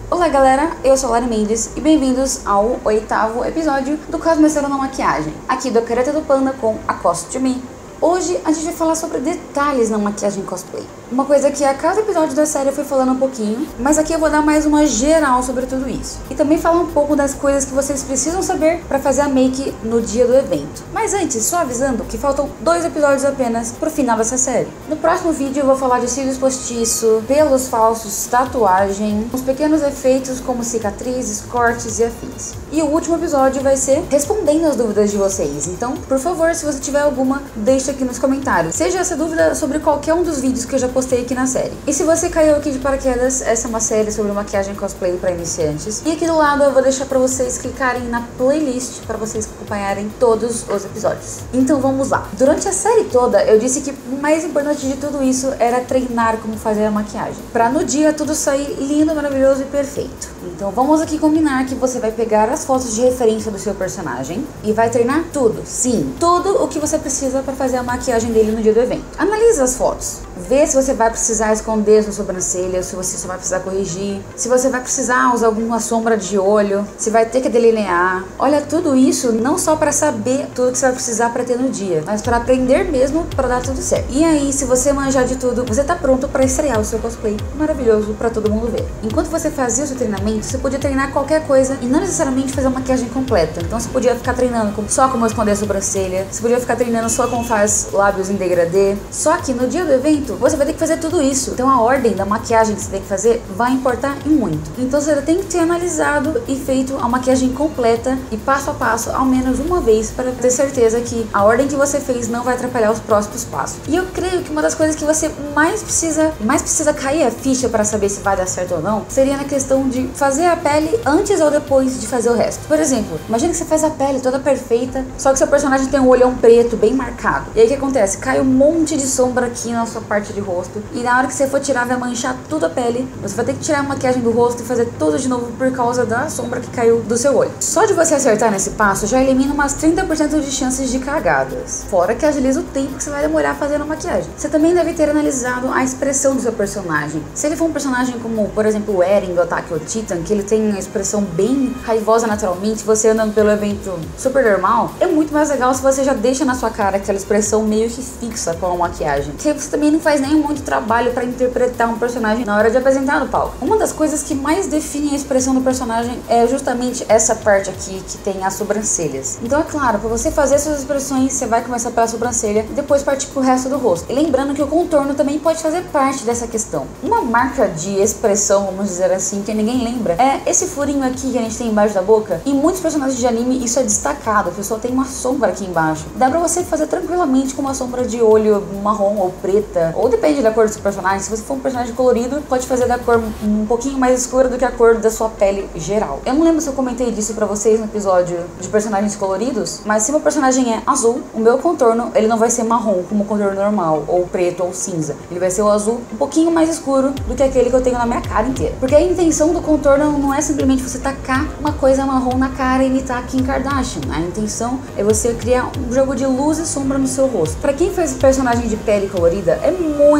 Olá galera, eu sou a Lara Mendes e bem-vindos ao 8º episódio do Cosmeceiro na Maquiagem, aqui do Careta do Panda com a Costume. Hoje a gente vai falar sobre detalhes na maquiagem cosplay. Uma coisa que a cada episódio da série eu fui falando um pouquinho, mas aqui eu vou dar mais uma geral sobre tudo isso. E também falar um pouco das coisas que vocês precisam saber para fazer a make no dia do evento. Mas antes, só avisando que faltam 2 episódios apenas pro final dessa série. No próximo vídeo eu vou falar de cílios postiço, pelos falsos, tatuagem, uns pequenos efeitos como cicatrizes, cortes e afins. E o último episódio vai ser respondendo as dúvidas de vocês. Então, por favor, se você tiver alguma, deixe aqui nos comentários. Seja essa dúvida sobre qualquer um dos vídeos que eu já postei aqui na série. E se você caiu aqui de paraquedas, essa é uma série sobre maquiagem cosplay para iniciantes. E aqui do lado eu vou deixar para vocês clicarem na playlist para vocês acompanharem todos os episódios. Então vamos lá. Durante a série toda eu disse que o mais importante de tudo isso era treinar como fazer a maquiagem, para no dia tudo sair lindo, maravilhoso e perfeito. Então vamos aqui combinar que você vai pegar as fotos de referência do seu personagem e vai treinar tudo, sim, tudo o que você precisa para fazer a maquiagem dele no dia do evento. Analise as fotos, vê se você vai precisar esconder suas sobrancelhas, se você só vai precisar corrigir, se você vai precisar usar alguma sombra de olho, se vai ter que delinear. Olha tudo isso não só para saber tudo que você vai precisar para ter no dia, mas para aprender mesmo para dar tudo certo. E aí, se você manjar de tudo, você tá pronto para estrear o seu cosplay maravilhoso para todo mundo ver. Enquanto você fazia o seu treinamento, você podia treinar qualquer coisa e não necessariamente fazer uma maquiagem completa. Então você podia ficar treinando só como esconder a sobrancelha, você podia ficar treinando só como faz lábios em degradê. Só que no dia do evento, você vai ter que fazer tudo isso. Então a ordem da maquiagem que você tem que fazer vai importar e muito. Então você tem que ter analisado e feito a maquiagem completa e passo a passo, ao menos uma vez, para ter certeza que a ordem que você fez não vai atrapalhar os próximos passos. E eu creio que uma das coisas que você mais precisa cair a ficha para saber se vai dar certo ou não, seria na questão de fazer a pele antes ou depois de fazer o resto. Por exemplo, imagina que você faz a pele toda perfeita, só que seu personagem tem um olhão preto bem marcado. E aí o que acontece? Cai um monte de sombra aqui na sua parte de rosto, e na hora que você for tirar vai manchar tudo a pele. Você vai ter que tirar a maquiagem do rosto e fazer tudo de novo por causa da sombra que caiu do seu olho. Só de você acertar nesse passo já elimina umas 30% de chances de cagadas, fora que agiliza o tempo que você vai demorar fazendo a maquiagem. Você também deve ter analisado a expressão do seu personagem. Se ele for um personagem como, por exemplo, o Eren do Attack on Titan, que ele tem uma expressão bem raivosa naturalmente, você andando pelo evento super normal, é muito mais legal se você já deixa na sua cara aquela expressão meio que fixa com a maquiagem, que você também não faz nem muito trabalho para interpretar um personagem na hora de apresentar no palco. Uma das coisas que mais define a expressão do personagem é justamente essa parte aqui que tem as sobrancelhas. Então é claro, para você fazer essas expressões, você vai começar pela sobrancelha e depois partir pro resto do rosto. E lembrando que o contorno também pode fazer parte dessa questão. Uma marca de expressão, vamos dizer assim, que ninguém lembra, é esse furinho aqui que a gente tem embaixo da boca. Em muitos personagens de anime isso é destacado, a pessoa tem uma sombra aqui embaixo. Dá pra você fazer tranquilamente com uma sombra de olho marrom ou preta, ou depende da cor do seu personagem. Se você for um personagem colorido, pode fazer da cor um pouquinho mais escura do que a cor da sua pele geral. Eu não lembro se eu comentei disso pra vocês no episódio de personagens coloridos, mas se meu personagem é azul, o meu contorno, ele não vai ser marrom como o contorno normal, ou preto ou cinza. Ele vai ser o azul um pouquinho mais escuro do que aquele que eu tenho na minha cara inteira. Porque a intenção do contorno não é simplesmente você tacar uma coisa marrom na cara e imitar Kim Kardashian. A intenção é você criar um jogo de luz e sombra no seu rosto. Pra quem faz personagem de pele colorida, é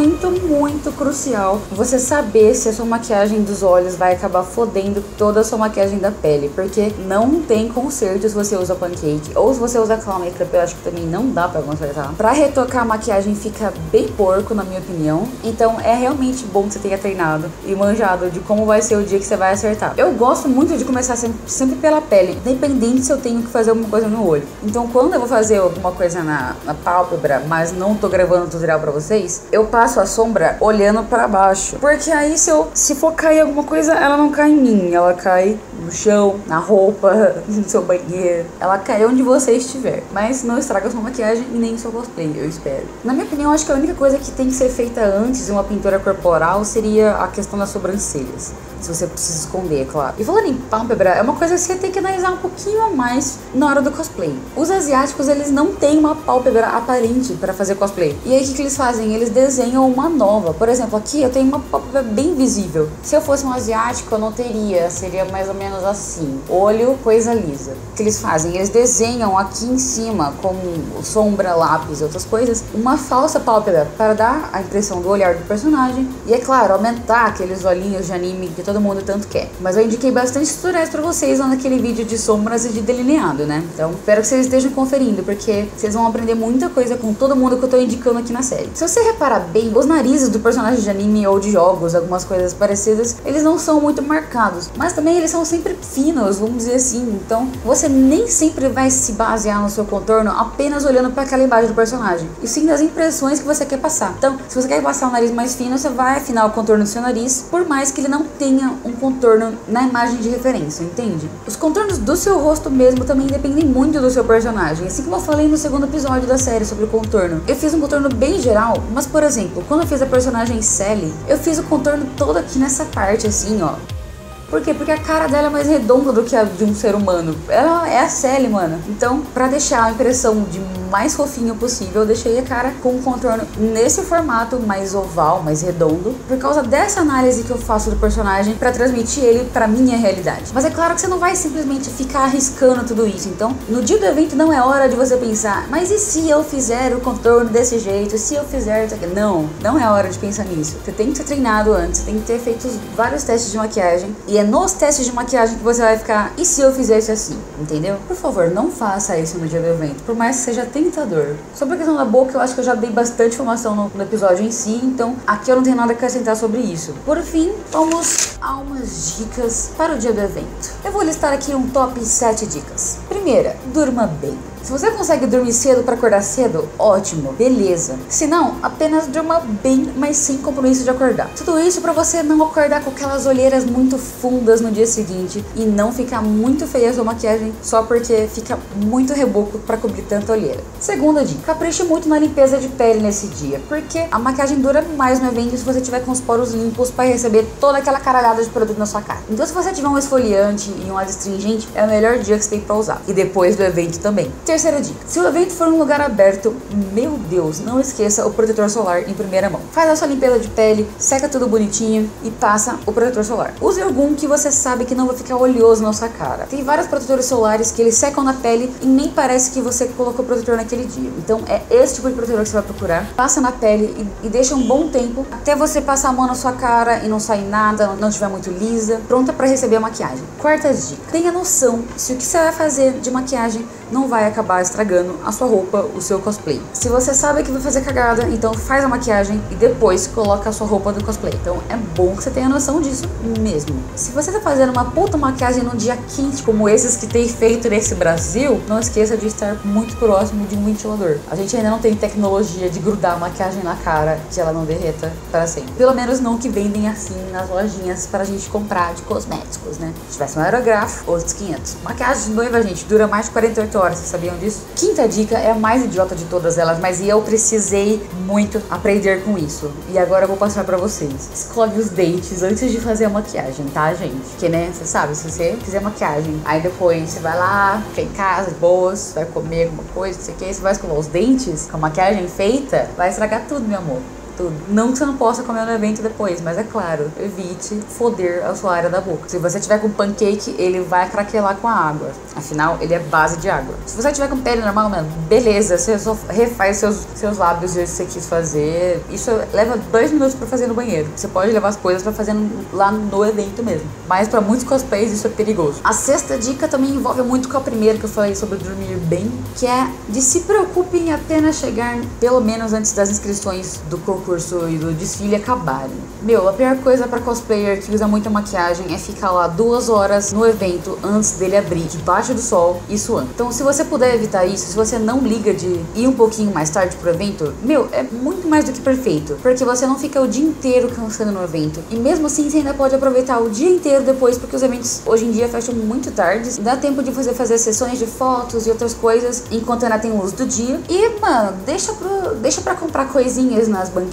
muito crucial você saber se a sua maquiagem dos olhos vai acabar fodendo toda a sua maquiagem da pele, porque não tem conserto se você usa pancake, ou se você usa claw makeup, eu acho que também não dá pra consertar. Pra retocar a maquiagem fica bem porco, na minha opinião, então é realmente bom que você tenha treinado e manjado de como vai ser o dia que você vai acertar. Eu gosto muito de começar sempre pela pele, independente se eu tenho que fazer alguma coisa no olho. Então quando eu vou fazer alguma coisa na pálpebra, mas não tô gravando o tutorial pra vocês, eu passo a sombra olhando pra baixo, porque aí se for cair alguma coisa, ela não cai em mim, ela cai no chão, na roupa, no seu banheiro, ela cai onde você estiver, mas não estraga sua maquiagem e nem seu cosplay, eu espero. Na minha opinião, acho que a única coisa que tem que ser feita antes de uma pintura corporal seria a questão das sobrancelhas, se você precisa esconder, é claro. E falando em pálpebra, é uma coisa que você tem que analisar um pouquinho a mais na hora do cosplay. Os asiáticos, eles não têm uma pálpebra aparente para fazer cosplay. E aí o que eles fazem? Eles desenham uma nova. Por exemplo, aqui eu tenho uma pálpebra bem visível. Se eu fosse um asiático, eu não teria. Seria mais ou menos assim. Olho, coisa lisa. O que eles fazem? Eles desenham aqui em cima, com sombra, lápis e outras coisas, uma falsa pálpebra para dar a impressão do olhar do personagem. E é claro, aumentar aqueles olhinhos de anime que todo mundo tanto quer. Mas eu indiquei bastante tutoriais pra vocês lá naquele vídeo de sombras e de delineado, né? Então espero que vocês estejam conferindo, porque vocês vão aprender muita coisa com todo mundo que eu tô indicando aqui na série. Se você reparar bem, os narizes do personagem de anime ou de jogos, algumas coisas parecidas, eles não são muito marcados, mas também eles são sempre finos, vamos dizer assim. Então você nem sempre vai se basear no seu contorno apenas olhando para aquela imagem do personagem, e sim das impressões que você quer passar. Então, se você quer passar um nariz mais fino, você vai afinar o contorno do seu nariz, por mais que ele não tenha um contorno na imagem de referência, entende? Os contornos do seu rosto mesmo também dependem muito do seu personagem, assim como eu falei no segundo episódio da série sobre o contorno. Eu fiz um contorno bem geral, mas por exemplo, quando eu fiz a personagem Sally, eu fiz o contorno todo aqui nessa parte assim, ó. Por quê? Porque a cara dela é mais redonda do que a de um ser humano. Ela é a Sally, mano. Então, pra deixar a impressão de mais fofinho possível, eu deixei a cara com o contorno nesse formato mais oval, mais redondo, por causa dessa análise que eu faço do personagem pra transmitir ele pra minha realidade. Mas é claro que você não vai simplesmente ficar arriscando tudo isso. Então, no dia do evento não é hora de você pensar, mas e se eu fizer o contorno desse jeito? E se eu fizer isso aqui? Não, não é hora de pensar nisso. Você tem que ter treinado antes, tem que ter feito vários testes de maquiagem, e é nos testes de maquiagem que você vai ficar, e se eu fizesse assim, entendeu? Por favor, não faça isso no dia do evento, por mais que seja tentador. Sobre a questão da boca, eu acho que eu já dei bastante informação no episódio em si, então aqui eu não tenho nada a acrescentar sobre isso. Por fim, vamos a umas dicas para o dia do evento. Eu vou listar aqui um top 7 dicas. Primeira, durma bem. Se você consegue dormir cedo para acordar cedo, ótimo, beleza. Se não, apenas durma bem, mas sem compromisso de acordar. Tudo isso para você não acordar com aquelas olheiras muito fundas no dia seguinte e não ficar muito feia a sua maquiagem só porque fica muito reboco para cobrir tanta olheira. Segunda dica, capriche muito na limpeza de pele nesse dia, porque a maquiagem dura mais no evento se você tiver com os poros limpos para receber toda aquela caralhada de produto na sua cara. Então se você tiver um esfoliante e um adstringente, é o melhor dia que você tem para usar. E depois do evento também. Terceira dica, se o evento for um lugar aberto, meu Deus, não esqueça o protetor solar em primeira mão. Faz a sua limpeza de pele, seca tudo bonitinho e passa o protetor solar. Use algum que você sabe que não vai ficar oleoso na sua cara. Tem vários protetores solares que eles secam na pele e nem parece que você colocou protetor naquele dia. Então é esse tipo de protetor que você vai procurar. Passa na pele e deixa um bom tempo até você passar a mão na sua cara e não sair nada, não estiver muito lisa, pronta para receber a maquiagem. Quarta dica, tenha noção se o que você vai fazer de maquiagem não vai acabar estragando a sua roupa, o seu cosplay. Se você sabe que vai fazer cagada, então faz a maquiagem e depois coloca a sua roupa do cosplay. Então é bom que você tenha noção disso mesmo. Se você tá fazendo uma puta maquiagem num dia quente como esses que tem feito nesse Brasil, não esqueça de estar muito próximo de um ventilador. A gente ainda não tem tecnologia de grudar a maquiagem na cara que ela não derreta para sempre. Pelo menos não que vendem assim nas lojinhas pra gente comprar de cosméticos, né? Se tivesse um aerográfico, outros 500. Maquiagem de noiva, gente, dura mais de 48 horas, vocês sabiam disso? Quinta dica é a mais idiota de todas elas, mas eu precisei muito aprender com isso. E agora eu vou passar pra vocês. Escove os dentes antes de fazer a maquiagem, tá, gente? Porque, né, você sabe, se você fizer maquiagem, aí depois você vai lá, fica em casa, de boas, vai comer alguma coisa, não sei o que, você vai escovar os dentes com a maquiagem feita, vai estragar tudo, meu amor. Tudo. Não que você não possa comer no evento depois, mas é claro, evite foder a sua área da boca. Se você tiver com pancake, ele vai craquelar com a água. Afinal, ele é base de água. Se você tiver com pele normal, mano, beleza, você só refaz seus lábios do jeito que você quis fazer. Isso leva 2 minutos pra fazer no banheiro. Você pode levar as coisas pra fazer lá no evento mesmo. Mas pra muitos cosplays isso é perigoso. A sexta dica também envolve muito com a primeira que eu falei sobre dormir bem, que é de se preocupe em apenas chegar pelo menos antes das inscrições do concurso e do desfile acabarem. Meu, a pior coisa pra cosplayer que usa muita maquiagem é ficar lá 2 horas no evento antes dele abrir, debaixo do sol e suando. Então, se você puder evitar isso, se você não liga de ir um pouquinho mais tarde pro evento, meu, é muito mais do que perfeito, porque você não fica o dia inteiro cansando no evento. E mesmo assim, você ainda pode aproveitar o dia inteiro depois, porque os eventos hoje em dia fecham muito tarde. Dá tempo de você fazer sessões de fotos e outras coisas enquanto ainda tem luz do dia. E, mano, deixa pra comprar coisinhas nas banquinhas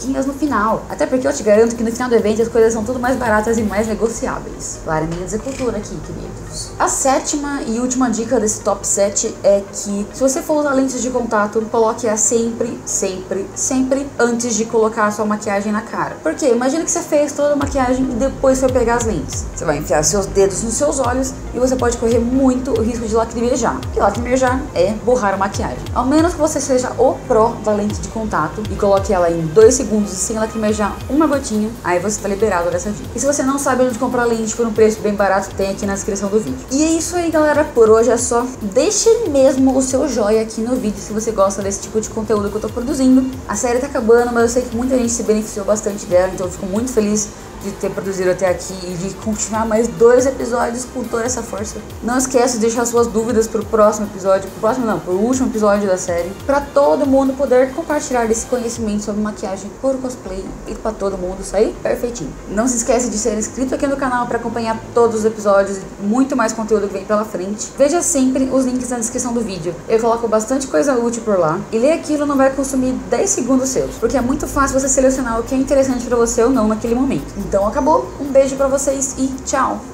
diquinhas no final. Até porque eu te garanto que no final do evento as coisas são tudo mais baratas e mais negociáveis. Para minha desencultura aqui, queridos. A sétima e última dica desse top 7 é que se você for usar lentes de contato, coloque-a sempre, sempre, sempre antes de colocar a sua maquiagem na cara. Porque imagina que você fez toda a maquiagem e depois foi pegar as lentes. Você vai enfiar seus dedos nos seus olhos e você pode correr muito o risco de lacrimejar. Porque lacrimejar é borrar a maquiagem. Ao menos que você seja o pró da lente de contato e coloque ela em 2 segundos sem lacrimejar uma gotinha, aí você tá liberado dessa dica. E se você não sabe onde comprar lente por um preço bem barato, tem aqui na descrição do vídeo. E é isso aí, galera, por hoje é só. Deixe mesmo o seu joinha aqui no vídeo se você gosta desse tipo de conteúdo que eu tô produzindo. A série tá acabando, mas eu sei que muita gente se beneficiou bastante dela, então eu fico muito feliz de ter produzido até aqui e de continuar mais 2 episódios com toda essa força. Não esqueça de deixar suas dúvidas pro próximo episódio, pro último episódio da série, pra todo mundo poder compartilhar desse conhecimento sobre maquiagem por cosplay e pra todo mundo sair perfeitinho. Não se esqueça de ser inscrito aqui no canal pra acompanhar todos os episódios e muito mais conteúdo que vem pela frente. Veja sempre os links na descrição do vídeo. Eu coloco bastante coisa útil por lá e ler aquilo não vai consumir 10 segundos seus, porque é muito fácil você selecionar o que é interessante pra você ou não naquele momento. Então acabou, um beijo pra vocês e tchau!